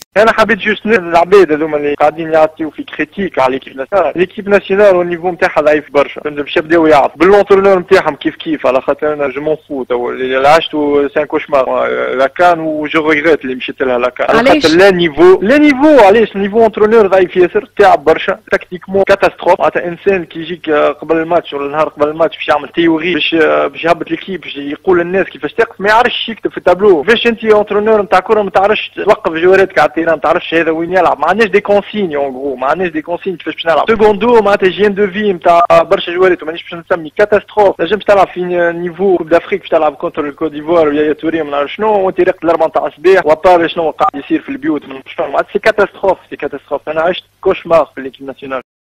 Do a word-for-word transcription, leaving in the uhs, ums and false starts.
انا حبيت جوست العباد هذوما اللي قاعدين يعطيو في كريتيك على ليكيب ناسيونال، ليكيب ناسيونال والنيفو نتاعها ضعيف برشا، فهمت باش يبداو يعرفوا باللونترونور نتاعهم كيف كيف، على خاطر انا جو مون فو تو اللي عشتو سان كوشمار لاكان وجو ريغريت اللي مشيت لها لاكان، على خاطر لا نيفو لا نيفو علاش نيفو انترونور ضعيف ياسر، تعب برشا تكتيكمون كاتاستروف، معناتها انسان كي يجيك قبل الماتش ولا النهار قبل الماتش باش يعمل تيوري باش باش يهبط ليكيب باش يقول للناس كيفاش تقف، ما يعرفش يكتب في التابلو، كيفاش انت انترونور نتاع كره ما تعرفش توقف جواراتك على التيران، ما تعرفش هذا وين يلعب، ما عندناش دي كونسيني اون غرو، ما عندناش دي كونسيني كيفاش باش نلعب. سكوندو معناتها جيم دو في نتاع برشا جوارات مانيش باش نسمي كاتاستروف، نجم تلعب في نيفو كوب دافريك باش تلعب كونتر الكوت ديفوار ويا توري ما نعرف شنو، وانت رقت الاربع نتاع الصباح وابار شنو قاعد يصير في البيوت، معناتها سي كاتاستروف سي كاتاستروف، انا عشت كوشمار في ليكيب ناسيونال.